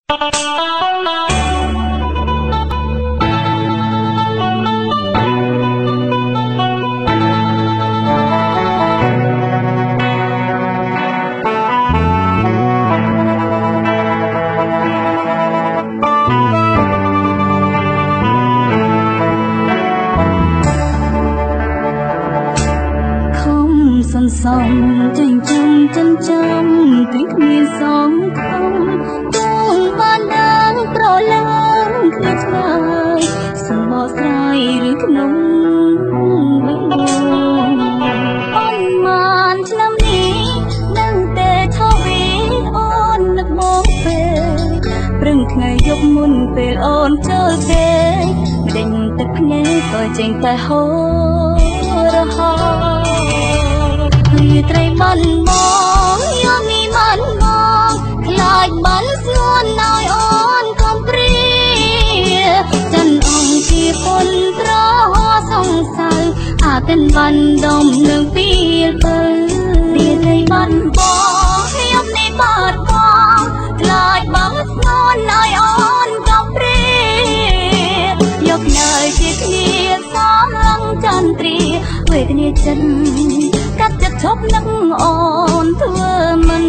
សំចិញ្ចឹមចិញ្ចឹមទាំងគ្មានសងខំទូងបានដឹងប្រឡើងគ្នាឆ្ងាយសំបកស្រាយឬក្នុងវិញអូនបានឆ្នាំនេះនឹងតែថវីអូននឹកមកពេលព្រឹងថ្ងៃយប់មុនពេលអូនចូលទេដេញទឹកភ្នែកក៏ចេញតែហូររហូតត្រីបានមកយកមីបានមកខ្លាចបានស្ងួនឲ្យអូនកុំព្រាចិនអង្គជាពលត្រសងសៅអាទិនបានដុំនឹងពីលពើរីត្រីបានមកយកមីបានមកខ្លាចបានស្ងួនឲ្យអូនកុំព្រាយកនៅជាគ្នាសំឡងចន្ទ្រាវេទនាចិត្តកាត់ចិត្តឈប់នឹងអូនធ្វើមិន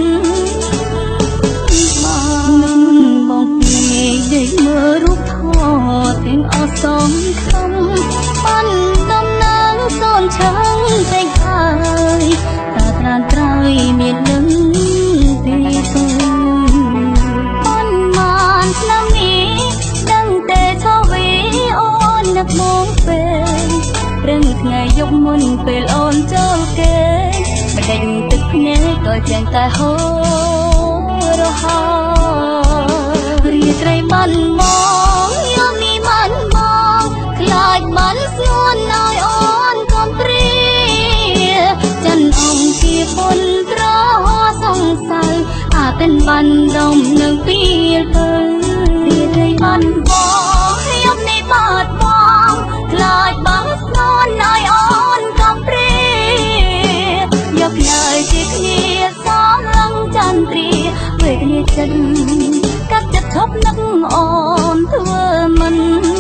បងពីដេកមើលរូបថតទាំងអស់សងខំបានដំណើរសូនឆឹងពេកហើយតាត្រានត្រើយមាននឹងទីទៅអូនបានឆ្នាំនេះដឹងតែឈរវីអូននឹកមកពេលព្រឹងថ្ងៃយប់មុនពេលអូនចូលគេដេញទឹកភ្នែកក៏ចេញតែហូររហូតរីត្រីបានមកយកមីបានមកខ្លាចបានស្ងួនឲ្យអូនកុំព្រាចិនអង្គជាពលត្រសងសៅអាទិនបានដុំនឹងពីលពើរីត្រីបានមកយកមីបានមកខ្លាចបានស្ងួនឲ្យអូនកុំព្រាយកនៅជាគ្នាសំឡងចន្ទ្រាវេទនាចិត្តកាត់ចិត្តឈប់នឹកអូនធ្វើមិន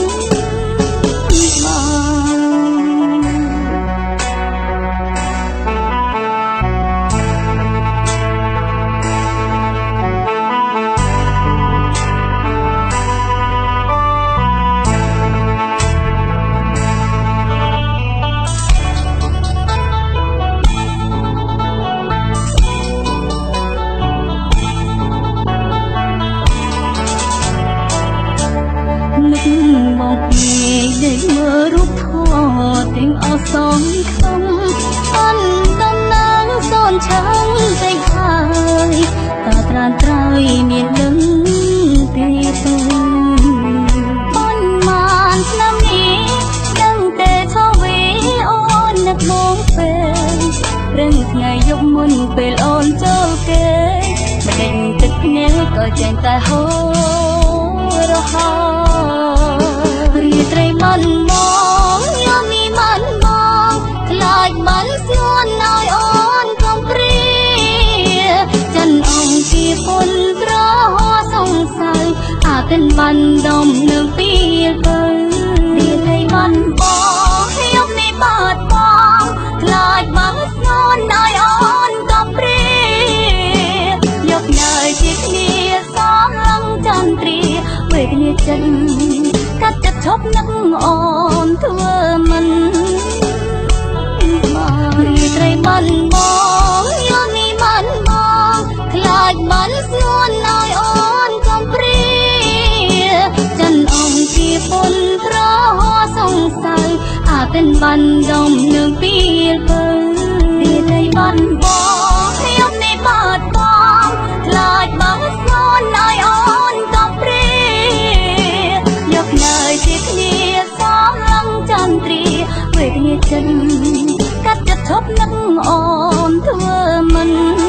បងពីដេកមើលរូបថតទាំងអស់សងខំអន់ដំណើរសូនឆឹងពេកហើយតាត្រានត្រើយមាននឹងទីទៅអូនបានឆ្នាំនេះដឹងតែឈរវីអូននឹកមកពេលព្រឹងថ្ងៃយប់មុនពេលអូនចូលគេដេញទឹកភ្នែកក៏ចេញតែហូររហូតរីត្រីបានមកយកមីបានមកខ្លាចបានស្ងួនឲ្យអូនកុំព្រាចិនអង្គជាពលត្រសងសៅអាទិនបានដុំនឹងពីលពើរីត្រីបានមកយកមីបានមកខ្លាចបានស្ងួនឲ្យអូនកុំព្រាយកនៅជាគ្នាសំឡងចន្ទ្រាវេទនាចិត្តកាត់ចិត្តឈប់នឹកអូនធ្វើមិនរីត្រីបានមកយកមីបានមកខ្លាចបានស្ងួនឲ្យអូនកុំព្រាចិនអង្គជាពលត្រសងសៅអាទិនបានដុំនឹងពីលពើរីត្រីបានមកយកមីបានមកខ្លាចបានស្ងួនឲ្យអូនកុំព្រាយកនៅជាគ្នាសំឡងចន្ទ្រាវេទនាចិត្តកាត់ចិត្តឈប់នឹកអូនធ្វើមិន